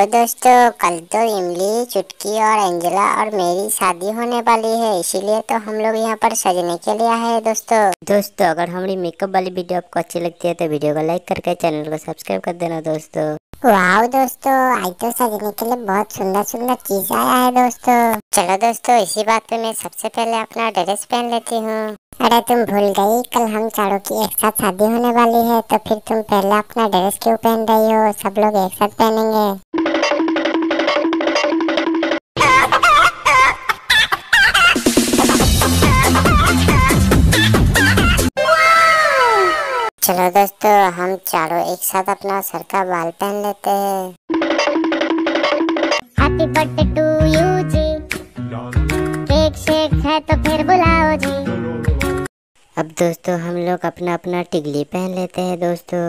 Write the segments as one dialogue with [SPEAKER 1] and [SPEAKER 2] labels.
[SPEAKER 1] दोस्तों, कल तो इमली, चुटकी और एंजेला और मेरी शादी होने वाली है, इसीलिए तो हम लोग यहाँ पर सजने के लिए आए हैं। दोस्तों अगर हमारी मेकअप वाली वीडियो आपको अच्छी लगती है तो वीडियो को लाइक करके चैनल को सब्सक्राइब कर देना दोस्तों। वाह दोस्तों, आज तो सजने के लिए बहुत सुंदर सुंदर चीज आया है दोस्तों। चलो दोस्तों, इसी बात पे मैं सबसे पहले अपना ड्रेस पहन लेती हूँ। अरे तुम भूल गई, कल हम चारों की एक साथ शादी होने वाली है, तो फिर तुम पहले अपना ड्रेस क्यों पहन रही हो? सब लोग एक साथ पहनेंगे। चलो दोस्तों, हम चारों एक साथ अपना सर का बाल पहन लेते हैं। हैप्पी बर्थडे टू यू जी, केक शेक है तो फिर बुलाओ जी। अब दोस्तों हम लोग अपना अपना टिकली पहन लेते हैं दोस्तों।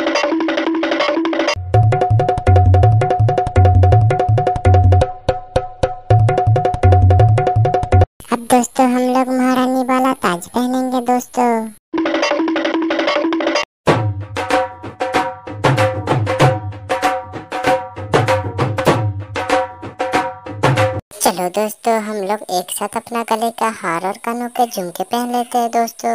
[SPEAKER 1] अब दोस्तों हम लोग महारानी वाला ताज पहनेंगे दोस्तों। चलो दोस्तों, हम लोग एक साथ अपना गले का हार और कानों के झुमके पहन लेते हैं दोस्तों।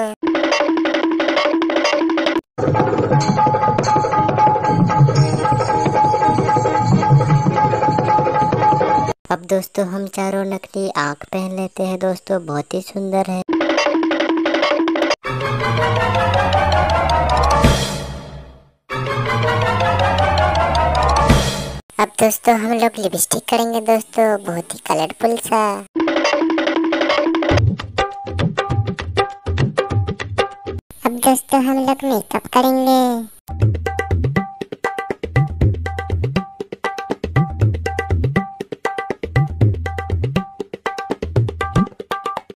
[SPEAKER 1] अब दोस्तों हम चारों नकली आँख पहन लेते हैं दोस्तों, बहुत ही सुंदर है। अब दोस्तों हम लोग लिपस्टिक करेंगे दोस्तों, बहुत ही कलरफुल सा। अब दोस्तों हम लोग मेकअप करेंगे।